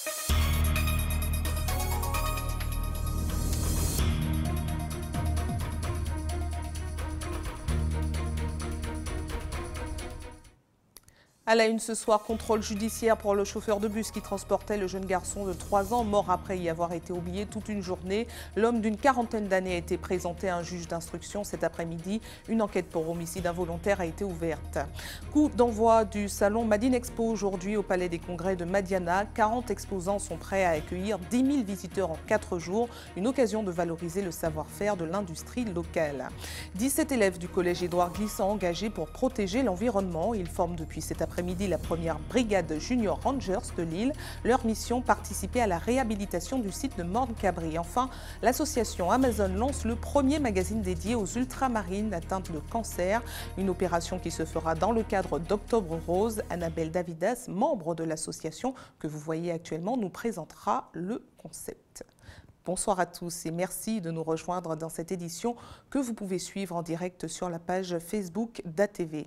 À la une ce soir, contrôle judiciaire pour le chauffeur de bus qui transportait le jeune garçon de 3 ans, mort après y avoir été oublié toute une journée. L'homme d'une quarantaine d'années a été présenté à un juge d'instruction cet après-midi. Une enquête pour homicide involontaire a été ouverte. Coup d'envoi du salon Madine Expo aujourd'hui au Palais des Congrès de Madiana. 40 exposants sont prêts à accueillir 10 000 visiteurs en 4 jours. Une occasion de valoriser le savoir-faire de l'industrie locale. 17 élèves du collège Édouard Glissant engagés pour protéger l'environnement. Ils forment depuis cet après-midi la première brigade Junior Rangers de Lille. Leur mission, participer à la réhabilitation du site de Morne-Cabri. Enfin, l'association Amazon lance le premier magazine dédié aux ultramarines atteintes de cancer. Une opération qui se fera dans le cadre d'Octobre Rose. Annabelle Davidas, membre de l'association que vous voyez actuellement, nous présentera le concept. Bonsoir à tous et merci de nous rejoindre dans cette édition que vous pouvez suivre en direct sur la page Facebook d'ATV.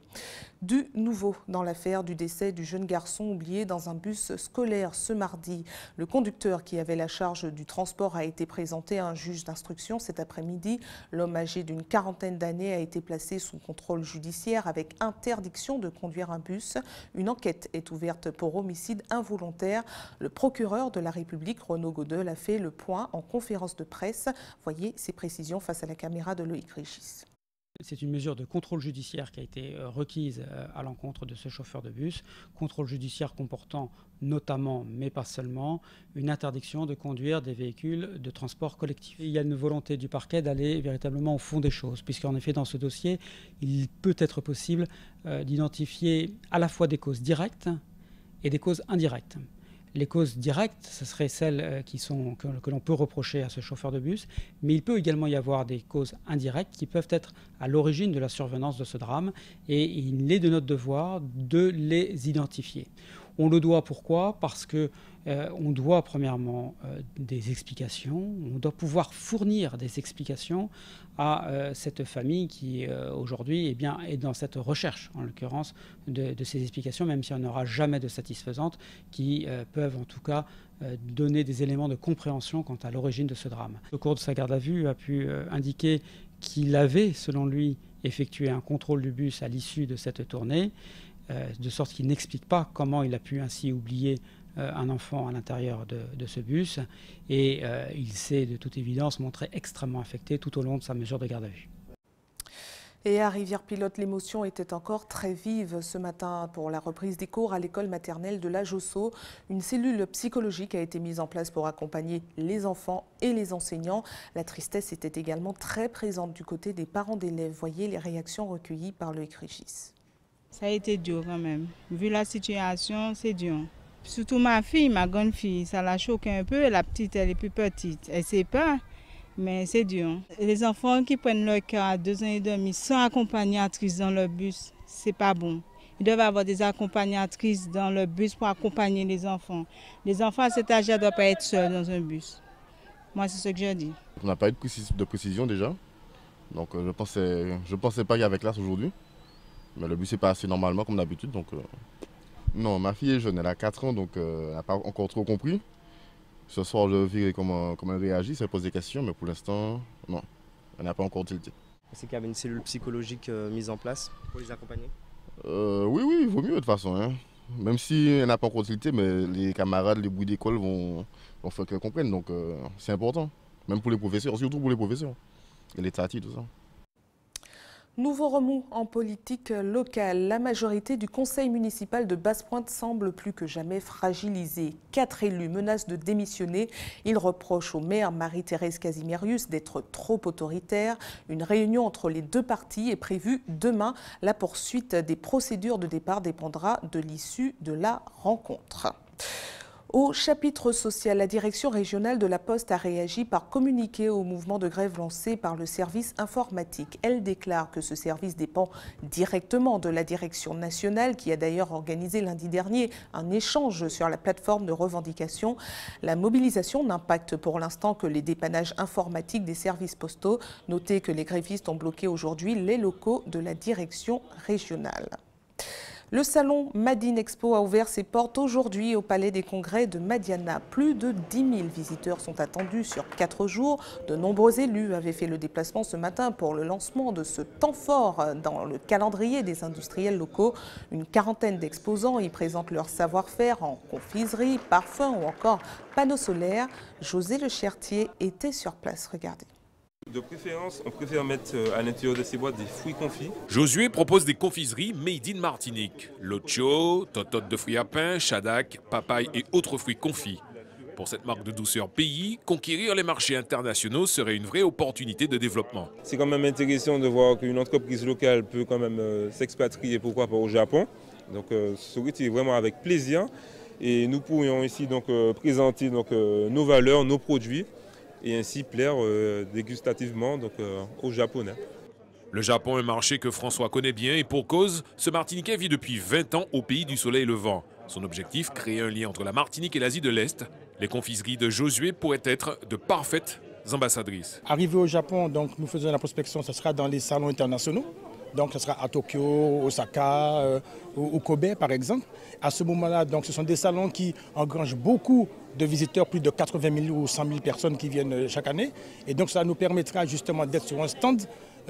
Du nouveau dans l'affaire du décès du jeune garçon oublié dans un bus scolaire ce mardi. Le conducteur qui avait la charge du transport a été présenté à un juge d'instruction cet après-midi. L'homme âgé d'une quarantaine d'années a été placé sous contrôle judiciaire avec interdiction de conduire un bus. Une enquête est ouverte pour homicide involontaire. Le procureur de la République, Renaud Godel, a fait le point en conférence de presse. Voyez ces précisions face à la caméra de Loïc Régis. C'est une mesure de contrôle judiciaire qui a été requise à l'encontre de ce chauffeur de bus. Contrôle judiciaire comportant notamment, mais pas seulement, une interdiction de conduire des véhicules de transport collectif. Il y a une volonté du parquet d'aller véritablement au fond des choses, puisqu'en effet, dans ce dossier, il peut être possible d'identifier à la fois des causes directes et des causes indirectes. Les causes directes, ce seraient celles que l'on peut reprocher à ce chauffeur de bus, mais il peut également y avoir des causes indirectes qui peuvent être à l'origine de la survenance de ce drame, et il est de notre devoir de les identifier. On le doit pourquoi ? Parce qu'on doit premièrement des explications, on doit pouvoir fournir des explications à cette famille qui aujourd'hui est dans cette recherche, en l'occurrence, de ces explications, même si on n'aura jamais de satisfaisantes, qui peuvent en tout cas donner des éléments de compréhension quant à l'origine de ce drame. Au cours de sa garde à vue a pu indiquer qu'il avait, selon lui, effectué un contrôle du bus à l'issue de cette tournée, de sorte qu'il n'explique pas comment il a pu ainsi oublier un enfant à l'intérieur de ce bus. Et il s'est de toute évidence montré extrêmement affecté tout au long de sa mesure de garde à vue. Et à Rivière-Pilote, l'émotion était encore très vive ce matin pour la reprise des cours à l'école maternelle de la Josso. Une cellule psychologique a été mise en place pour accompagner les enfants et les enseignants. La tristesse était également très présente du côté des parents d'élèves. Voyez les réactions recueillies par Loïc Régis. Ça a été dur quand même. Vu la situation, c'est dur. Surtout ma fille, ma grande fille, ça l'a choqué un peu. La petite, elle est plus petite. Elle ne sait pas, mais c'est dur. Les enfants qui prennent leur cœur à 2 ans et demi sans accompagnatrice dans leur bus, c'est pas bon. Ils doivent avoir des accompagnatrices dans leur bus pour accompagner les enfants. Les enfants à cet âge ne doivent pas être seuls dans un bus. Moi, c'est ce que je dis. On n'a pas eu de précision déjà. Donc je pensais pas qu'il y avait classe aujourd'hui. Mais le bus est passé normalement comme d'habitude. Donc, non, ma fille est jeune, elle a 4 ans, donc elle n'a pas encore trop compris. Ce soir, je verrai comment elle réagit, si elle pose des questions, mais pour l'instant, non, elle n'a pas encore tilté. Est-ce qu'il y avait une cellule psychologique mise en place pour les accompagner ? Oui, il vaut mieux de toute façon. Hein. Même si elle n'a pas encore tilté, mais les camarades, les bruits d'école vont faire qu'elle comprenne. Donc c'est important, même pour les professeurs, surtout pour les professeurs. Et les tatis, tout ça. Nouveau remous en politique locale. La majorité du conseil municipal de Basse-Pointe semble plus que jamais fragilisée. 4 élus menacent de démissionner. Ils reprochent au maire Marie-Thérèse Casimirius d'être trop autoritaire. Une réunion entre les deux partis est prévue demain. La poursuite des procédures de départ dépendra de l'issue de la rencontre. Au chapitre social, la direction régionale de la Poste a réagi par communiqué au mouvement de grève lancé par le service informatique. Elle déclare que ce service dépend directement de la direction nationale qui a d'ailleurs organisé lundi dernier un échange sur la plateforme de revendication. La mobilisation n'impacte pour l'instant que les dépannages informatiques des services postaux. Notez que les grévistes ont bloqué aujourd'hui les locaux de la direction régionale. Le salon Madine Expo a ouvert ses portes aujourd'hui au Palais des Congrès de Madiana. Plus de 10 000 visiteurs sont attendus sur 4 jours. De nombreux élus avaient fait le déplacement ce matin pour le lancement de ce temps fort dans le calendrier des industriels locaux. Une quarantaine d'exposants y présentent leur savoir-faire en confiserie, parfums ou encore panneaux solaires. José Le Chertier était sur place. Regardez. De préférence, on préfère mettre à l'intérieur de ces boîtes des fruits confits. Josué propose des confiseries made in Martinique. Locho, totote de fruits à pain, chadak, papaye et autres fruits confits. Pour cette marque de douceur pays, conquérir les marchés internationaux serait une vraie opportunité de développement. C'est quand même intéressant de voir qu'une entreprise locale peut quand même s'expatrier, pourquoi pas au Japon. Donc ce est vraiment avec plaisir. Et nous pourrions ici donc présenter nos valeurs, nos produits, et ainsi plaire dégustativement aux Japonais. Le Japon est un marché que François connaît bien et pour cause, ce Martiniquais vit depuis 20 ans au pays du soleil levant. Son objectif, créer un lien entre la Martinique et l'Asie de l'Est. Les confiseries de Josué pourraient être de parfaites ambassadrices. Arrivé au Japon, donc, nous faisons la prospection, ce sera dans les salons internationaux. Donc ce sera à Tokyo, Osaka ou Kobe par exemple. À ce moment-là, donc, ce sont des salons qui engrangent beaucoup de visiteurs, plus de 80 000 ou 100 000 personnes qui viennent chaque année. Et donc ça nous permettra justement d'être sur un stand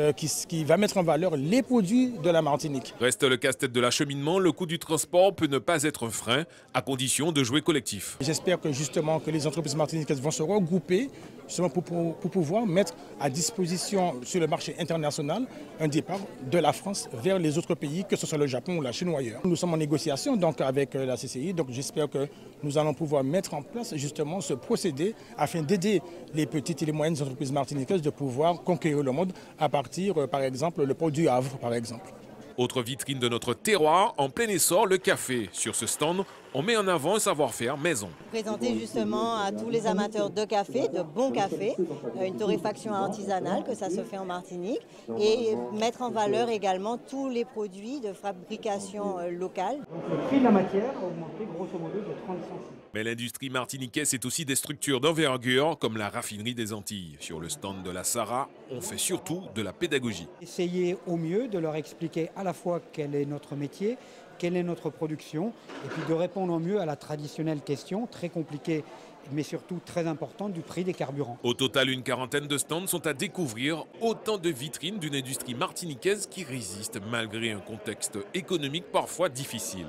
qui va mettre en valeur les produits de la Martinique. Reste le casse-tête de l'acheminement, le coût du transport peut ne pas être un frein, à condition de jouer collectif. J'espère que justement que les entreprises martiniquaises vont se regrouper justement pour pouvoir mettre à disposition sur le marché international un départ de la France vers les autres pays, que ce soit le Japon ou la Chine ou ailleurs. Nous sommes en négociation donc avec la CCI, donc j'espère que nous allons pouvoir mettre en place justement ce procédé afin d'aider les petites et les moyennes entreprises martiniquaises de pouvoir conquérir le monde à partir, par exemple, le port du Havre, par exemple. Autre vitrine de notre terroir, en plein essor, le café. Sur ce stand, on met en avant un savoir-faire maison. Présenter justement à tous les amateurs de café, de bon café, une torréfaction artisanale, que ça se fait en Martinique, et mettre en valeur également tous les produits de fabrication locale. Donc le prix de la matière a augmenté grosso modo de 30 centimes. Mais l'industrie martiniquaise, c'est aussi des structures d'envergure comme la raffinerie des Antilles. Sur le stand de la Sarah, on fait surtout de la pédagogie. Essayer au mieux de leur expliquer à la fois quel est notre métier, quelle est notre production, et puis de répondre au mieux à la traditionnelle question, très compliquée, mais surtout très importante, du prix des carburants. Au total, une quarantaine de stands sont à découvrir, autant de vitrines d'une industrie martiniquaise qui résiste malgré un contexte économique parfois difficile.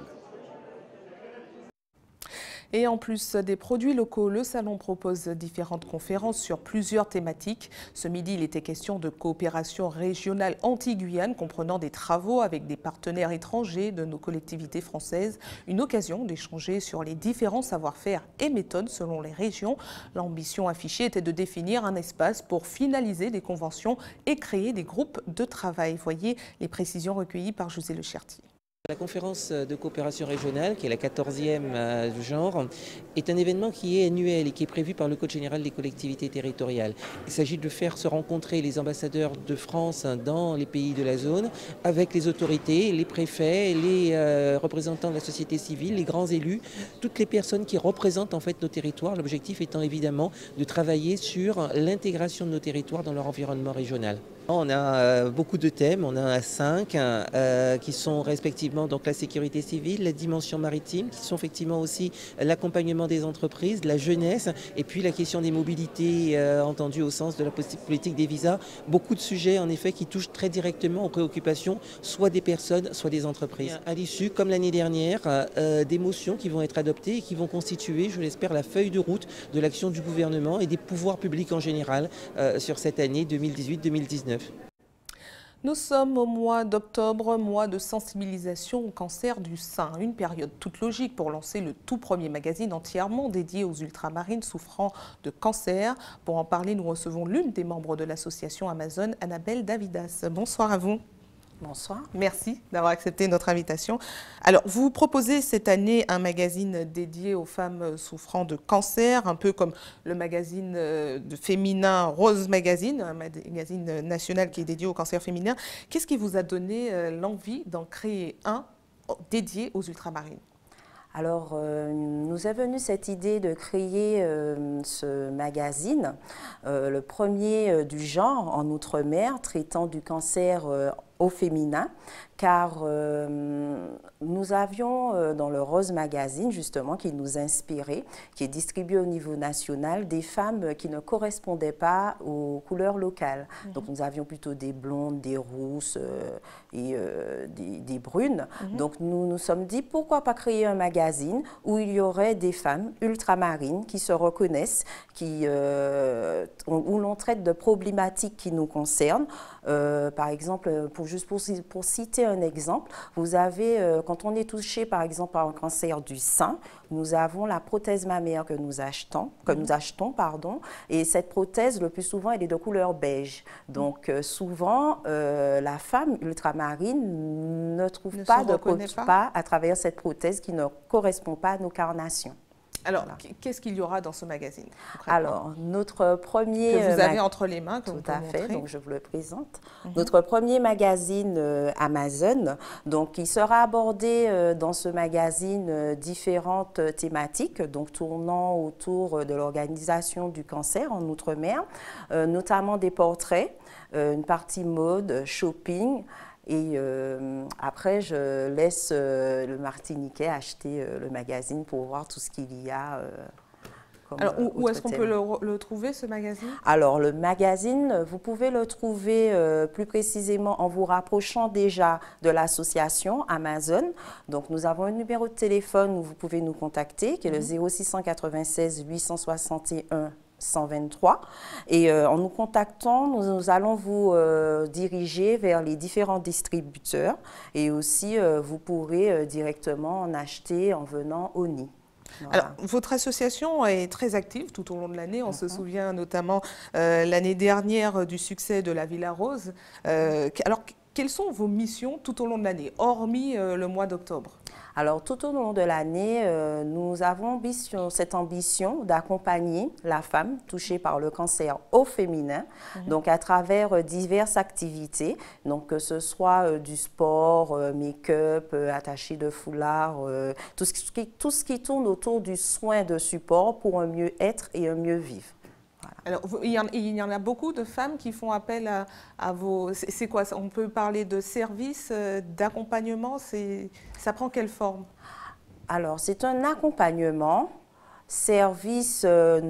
Et en plus des produits locaux, le salon propose différentes conférences sur plusieurs thématiques. Ce midi, il était question de coopération régionale anti-Guyane, comprenant des travaux avec des partenaires étrangers de nos collectivités françaises. Une occasion d'échanger sur les différents savoir-faire et méthodes selon les régions. L'ambition affichée était de définir un espace pour finaliser des conventions et créer des groupes de travail. Voyez les précisions recueillies par José Le Chertier. La conférence de coopération régionale, qui est la 14e du genre, est un événement qui est annuel et qui est prévu par le Code général des collectivités territoriales. Il s'agit de faire se rencontrer les ambassadeurs de France dans les pays de la zone avec les autorités, les préfets, les représentants de la société civile, les grands élus, toutes les personnes qui représentent en fait nos territoires. L'objectif étant évidemment de travailler sur l'intégration de nos territoires dans leur environnement régional. On a beaucoup de thèmes, on en a 5 qui sont respectivement donc la sécurité civile, la dimension maritime, qui sont effectivement aussi l'accompagnement des entreprises, la jeunesse, et puis la question des mobilités entendues au sens de la politique des visas. Beaucoup de sujets en effet qui touchent très directement aux préoccupations soit des personnes, soit des entreprises. À l'issue, comme l'année dernière, des motions qui vont être adoptées et qui vont constituer, je l'espère, la feuille de route de l'action du gouvernement et des pouvoirs publics en général sur cette année 2018-2019. Nous sommes au mois d'octobre, mois de sensibilisation au cancer du sein. Une période toute logique pour lancer le tout premier magazine entièrement dédié aux ultramarines souffrant de cancer. Pour en parler, nous recevons l'une des membres de l'association Amazone, Annabelle Davidas. Bonsoir à vous. Bonsoir. Merci d'avoir accepté notre invitation. Alors, vous proposez cette année un magazine dédié aux femmes souffrant de cancer, un peu comme le magazine féminin Rose Magazine, un magazine national qui est dédié au cancer féminin. Qu'est-ce qui vous a donné l'envie d'en créer un dédié aux ultramarines ? Alors, nous est venue cette idée de créer ce magazine, le premier du genre en Outre-mer, traitant du cancer au féminin, car nous avions dans le Rose Magazine, justement, qui nous inspirait, qui est distribué au niveau national, des femmes qui ne correspondaient pas aux couleurs locales. Donc nous avions plutôt des blondes, des rousses et des brunes. Donc nous nous sommes dit, pourquoi pas créer un magazine où il y aurait des femmes ultramarines qui se reconnaissent, où l'on traite de problématiques qui nous concernent. Par exemple, pour citer un exemple, vous avez, quand on est touché par exemple par un cancer du sein, nous avons la prothèse mammaire que nous achetons, et cette prothèse, le plus souvent, elle est de couleur beige. Donc souvent, la femme ultramarine ne trouve pas à travers cette prothèse qui ne correspond pas à nos carnations. Alors, qu'est-ce qu'il y aura dans ce magazine? Alors, notre premier... Que vous avez entre les mains, comme tout vous à fait, montrer. donc je vous le présente. Notre premier magazine Amazon, donc il sera abordé dans ce magazine différentes thématiques, donc tournant autour de l'organisation du cancer en Outre-mer, notamment des portraits, une partie mode, shopping. Et après, je laisse le Martiniquais acheter le magazine pour voir tout ce qu'il y a. Alors, où est-ce qu'on peut le trouver, ce magazine? Alors, le magazine, vous pouvez le trouver plus précisément en vous rapprochant déjà de l'association Amazon. Donc, nous avons un numéro de téléphone où vous pouvez nous contacter, qui est le 0696 861 123. Et en nous contactant, nous allons vous diriger vers les différents distributeurs et aussi vous pourrez directement en acheter en venant au nid. Voilà. Alors, votre association est très active tout au long de l'année. On se souvient notamment l'année dernière du succès de la Villa Rose. Alors, quelles sont vos missions tout au long de l'année, hormis le mois d'octobre? Alors, tout au long de l'année, nous avons cette ambition d'accompagner la femme touchée par le cancer au féminin, donc à travers diverses activités, donc que ce soit du sport, make-up, attaché de foulard, tout ce qui tourne autour du soin de support pour un mieux-être et un mieux-vivre. Voilà. Alors, il y en a beaucoup de femmes qui font appel à vos... C'est quoi? On peut parler de services, d'accompagnement, ça prend quelle forme? Alors, c'est un accompagnement. Service,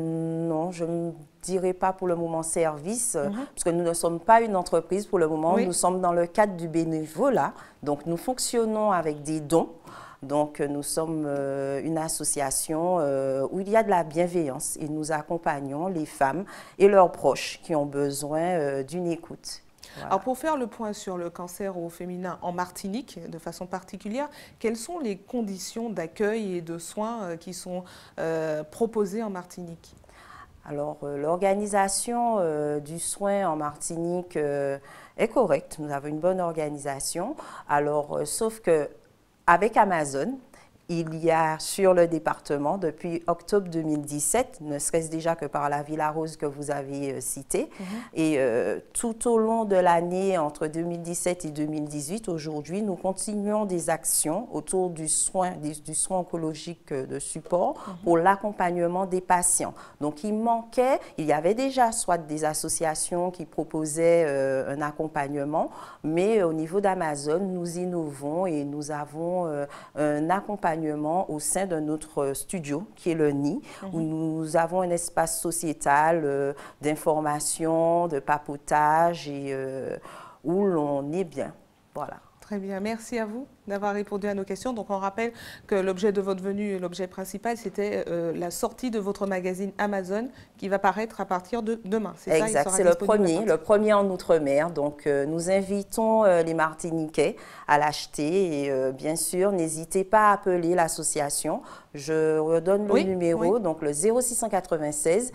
non, je ne dirais pas pour le moment service, parce que nous ne sommes pas une entreprise pour le moment. Nous sommes dans le cadre du bénévolat, donc nous fonctionnons avec des dons. Donc, nous sommes une association où il y a de la bienveillance et nous accompagnons les femmes et leurs proches qui ont besoin d'une écoute. Voilà. Alors, pour faire le point sur le cancer au féminin en Martinique, de façon particulière, quelles sont les conditions d'accueil et de soins qui sont proposées en Martinique? Alors, l'organisation du soin en Martinique est correcte. Nous avons une bonne organisation. Alors, sauf que avec Amazon, il y a sur le département, depuis octobre 2017, ne serait-ce déjà que par la Villa Rose que vous avez citée, et tout au long de l'année, entre 2017 et 2018, aujourd'hui, nous continuons des actions autour du soin oncologique de support pour l'accompagnement des patients. Donc, il y avait déjà soit des associations qui proposaient un accompagnement, mais au niveau d'Amazon, nous innovons et nous avons un accompagnement au sein de notre studio, qui est le nid, où nous avons un espace sociétal d'information, de papotage et où l'on est bien. Voilà. Très bien, merci à vous d'avoir répondu à nos questions. Donc on rappelle que l'objet de votre venue, l'objet principal, c'était la sortie de votre magazine Amazon qui va paraître à partir de demain. Exact, c'est le premier en Outre-mer. Donc nous invitons les Martiniquais à l'acheter et bien sûr, n'hésitez pas à appeler l'association. Je redonne le numéro, donc le 0696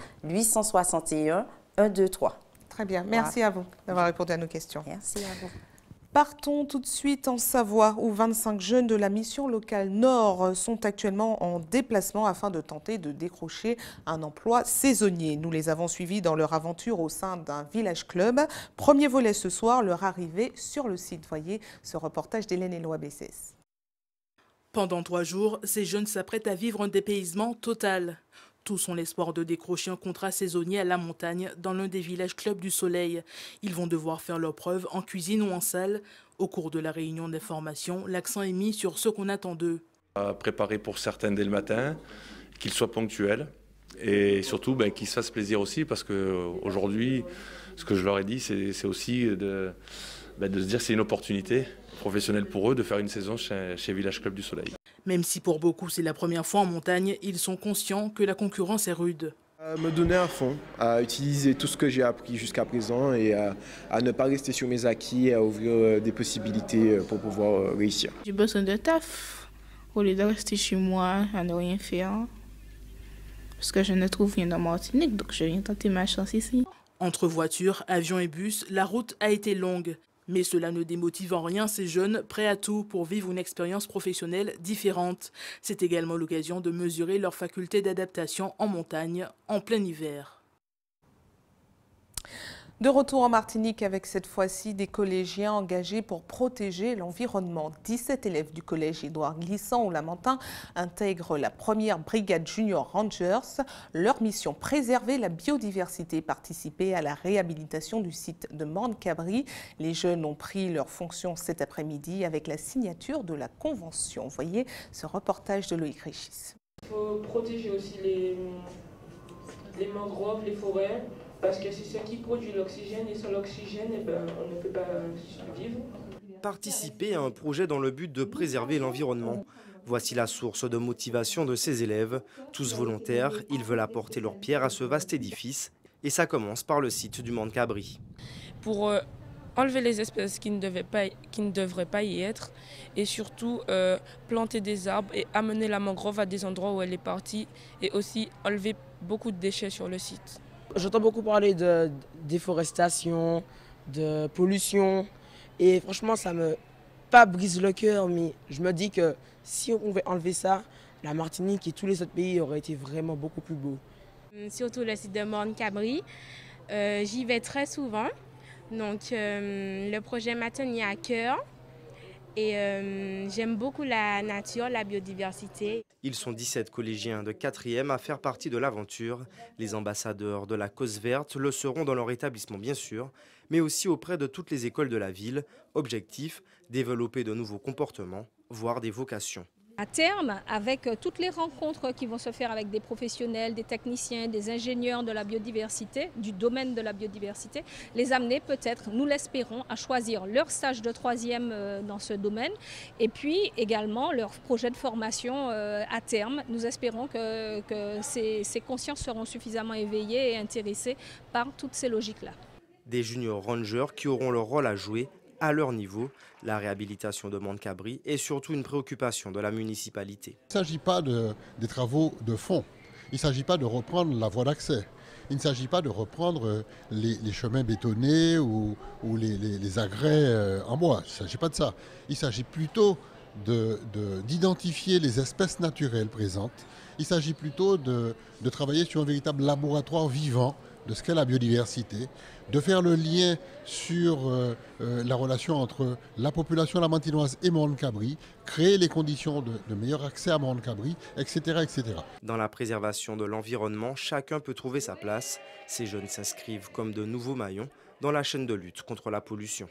861 123. Très bien, merci à vous d'avoir répondu à nos questions. Merci à vous. Partons tout de suite en Savoie, où 25 jeunes de la mission locale Nord sont actuellement en déplacement afin de tenter de décrocher un emploi saisonnier. Nous les avons suivis dans leur aventure au sein d'un village club. Premier volet ce soir, leur arrivée sur le site. Voyez ce reportage d'Hélène Éloi Bessès. Pendant 3 jours, ces jeunes s'apprêtent à vivre un dépaysement total. Tous ont l'espoir de décrocher un contrat saisonnier à la montagne dans l'un des villages clubs du Soleil. Ils vont devoir faire leurs preuves en cuisine ou en salle. Au cours de la réunion d'information, l'accent est mis sur ce qu'on attend d'eux. Préparer pour certains dès le matin, qu'ils soient ponctuels et surtout qu'ils se fassent plaisir aussi, parce qu'aujourd'hui, ce que je leur ai dit, c'est aussi de se dire que c'est une opportunité professionnelle pour eux de faire une saison chez Village Club du Soleil. Même si pour beaucoup c'est la première fois en montagne, ils sont conscients que la concurrence est rude. Me donner à fond, à utiliser tout ce que j'ai appris jusqu'à présent et à ne pas rester sur mes acquis et à ouvrir des possibilités pour pouvoir réussir. J'ai besoin de taf au lieu de rester chez moi à ne rien faire. Parce que je ne trouve rien en Martinique, donc je viens tenter ma chance ici. Entre voitures, avions et bus, la route a été longue. Mais cela ne démotive en rien ces jeunes prêts à tout pour vivre une expérience professionnelle différente. C'est également l'occasion de mesurer leur faculté d'adaptation en montagne en plein hiver. De retour en Martinique avec cette fois-ci des collégiens engagés pour protéger l'environnement. 17 élèves du collège Édouard Glissant au Lamentin intègrent la première brigade Junior Rangers. Leur mission, préserver la biodiversité, participer à la réhabilitation du site de Morne-Cabri. Les jeunes ont pris leurs fonctions cet après-midi avec la signature de la convention. Voyez ce reportage de Loïc Richis. Il faut protéger aussi les mangroves, les forêts. Parce que c'est ce qui produit l'oxygène et sans l'oxygène, on ne peut pas survivre. Participer à un projet dans le but de préserver l'environnement. Voici la source de motivation de ces élèves. Tous volontaires, ils veulent apporter leur pierre à ce vaste édifice. Et ça commence par le site du Morne-Cabri. Pour enlever les espèces qui ne devraient pas y être et surtout planter des arbres et amener la mangrove à des endroits où elle est partie et aussi enlever beaucoup de déchets sur le site. J'entends beaucoup parler de déforestation, de pollution et franchement ça me brise le cœur, mais je me dis que si on pouvait enlever ça, la Martinique et tous les autres pays auraient été vraiment beaucoup plus beaux. Surtout le site de Morne-Cabri, j'y vais très souvent, donc le projet m'a tenu à cœur et j'aime beaucoup la nature, la biodiversité. Ils sont 17 collégiens de 4e à faire partie de l'aventure. Les ambassadeurs de la cause verte le seront dans leur établissement bien sûr, mais aussi auprès de toutes les écoles de la ville. Objectif, développer de nouveaux comportements, voire des vocations. À terme, avec toutes les rencontres qui vont se faire avec des professionnels, des techniciens, des ingénieurs de la biodiversité, du domaine de la biodiversité, les amener peut-être, nous l'espérons, à choisir leur stage de 3e dans ce domaine et puis également leur projet de formation à terme. Nous espérons que ces consciences seront suffisamment éveillées et intéressées par toutes ces logiques-là. Des junior rangers qui auront leur rôle à jouer à leur niveau. La réhabilitation de Morne-Cabri est surtout une préoccupation de la municipalité. Il ne s'agit pas des travaux de fond, il ne s'agit pas de reprendre la voie d'accès, il ne s'agit pas de reprendre les chemins bétonnés ou les agrès en bois, il ne s'agit pas de ça. Il s'agit plutôt d'identifier les espèces naturelles présentes, il s'agit plutôt de travailler sur un véritable laboratoire vivant de ce qu'est la biodiversité, de faire le lien sur la relation entre la population lamantinoise et Morne-Cabri, créer les conditions de meilleur accès à Morne-Cabri, etc., etc. Dans la préservation de l'environnement, chacun peut trouver sa place. Ces jeunes s'inscrivent comme de nouveaux maillons dans la chaîne de lutte contre la pollution.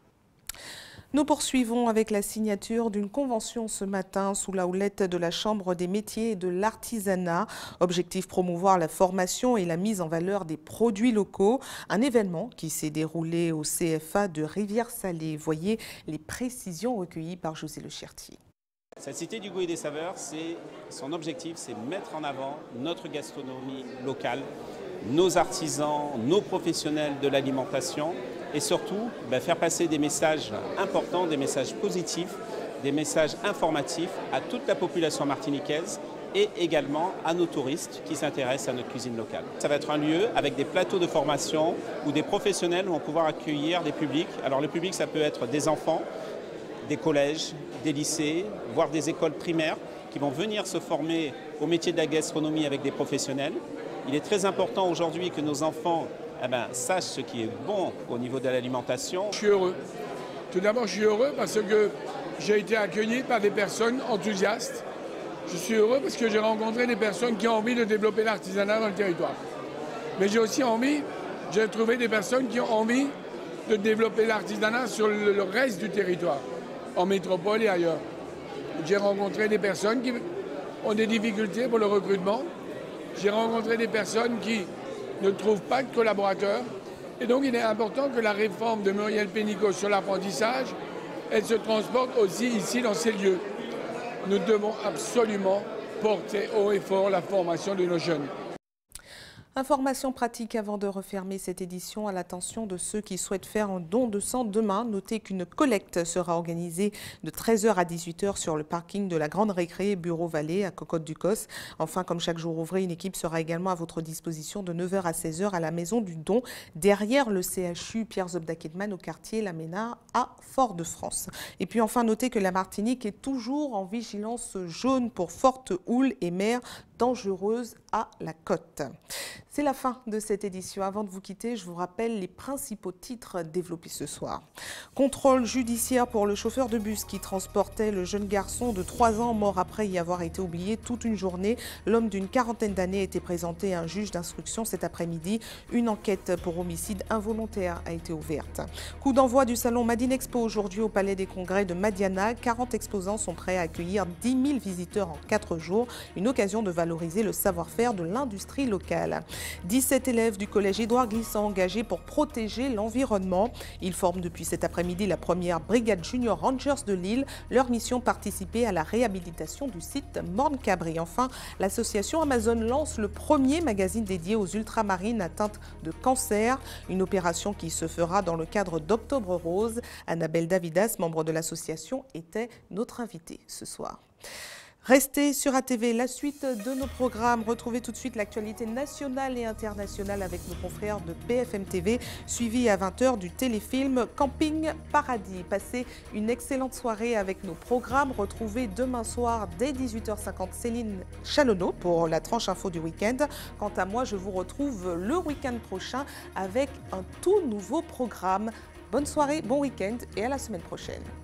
Nous poursuivons avec la signature d'une convention ce matin sous la houlette de la Chambre des métiers et de l'artisanat. Objectif, promouvoir la formation et la mise en valeur des produits locaux. Un événement qui s'est déroulé au CFA de Rivière-Salée. Voyez les précisions recueillies par José Le Chertier. Cette cité du goût et des saveurs, son objectif, c'est mettre en avant notre gastronomie locale, nos artisans, nos professionnels de l'alimentation et surtout faire passer des messages importants, des messages positifs, des messages informatifs à toute la population martiniquaise et également à nos touristes qui s'intéressent à notre cuisine locale. Ça va être un lieu avec des plateaux de formation où des professionnels vont pouvoir accueillir des publics. Alors le public, ça peut être des enfants, des collèges, des lycées, voire des écoles primaires qui vont venir se former au métier de la gastronomie avec des professionnels. Il est très important aujourd'hui que nos enfants sachent ce qui est bon au niveau de l'alimentation. Je suis heureux. Tout d'abord, je suis heureux parce que j'ai été accueilli par des personnes enthousiastes. Je suis heureux parce que j'ai rencontré des personnes qui ont envie de développer l'artisanat dans le territoire. Mais j'ai aussi j'ai trouvé des personnes qui ont envie de développer l'artisanat sur le reste du territoire, en métropole et ailleurs. J'ai rencontré des personnes qui ont des difficultés pour le recrutement. J'ai rencontré des personnes qui ne trouvent pas de collaborateurs. Et donc il est important que la réforme de Muriel Pénicaud sur l'apprentissage, elle se transporte aussi ici dans ces lieux. Nous devons absolument porter haut et fort la formation de nos jeunes. Information pratique avant de refermer cette édition à l'attention de ceux qui souhaitent faire un don de sang demain. Notez qu'une collecte sera organisée de 13h à 18h sur le parking de la Grande Récré Bureau Vallée à Cocotte-du-Cos. Enfin, comme chaque jour ouvré, une équipe sera également à votre disposition de 9h à 16h à la Maison du Don, derrière le CHU Pierre Zobda-Kidman au quartier La Ménard à Fort-de-France. Et puis enfin, notez que la Martinique est toujours en vigilance jaune pour fortes houles et mers dangereuse à la côte. C'est la fin de cette édition. Avant de vous quitter, je vous rappelle les principaux titres développés ce soir. Contrôle judiciaire pour le chauffeur de bus qui transportait le jeune garçon de 3 ans mort après y avoir été oublié toute une journée. L'homme d'une quarantaine d'années a été présenté à un juge d'instruction cet après-midi. Une enquête pour homicide involontaire a été ouverte. Coup d'envoi du salon Madine Expo aujourd'hui au Palais des Congrès de Madiana. 40 exposants sont prêts à accueillir 10 000 visiteurs en 4 jours. Une occasion de valoriser le savoir-faire de l'industrie locale. 17 élèves du collège Édouard Glissant engagés pour protéger l'environnement. Ils forment depuis cet après-midi la première brigade junior Rangers de Lille. Leur mission, participer à la réhabilitation du site Morne-Cabri. Enfin, l'association Amazon lance le premier magazine dédié aux ultramarines atteintes de cancer. Une opération qui se fera dans le cadre d'Octobre Rose. Annabelle Davidas, membre de l'association, était notre invitée ce soir. Restez sur ATV, la suite de nos programmes. Retrouvez tout de suite l'actualité nationale et internationale avec nos confrères de BFM TV, suivi à 20h du téléfilm Camping Paradis. Passez une excellente soirée avec nos programmes. Retrouvez demain soir dès 18h50 Céline Chalonneau pour la tranche info du week-end. Quant à moi, je vous retrouve le week-end prochain avec un tout nouveau programme. Bonne soirée, bon week-end et à la semaine prochaine.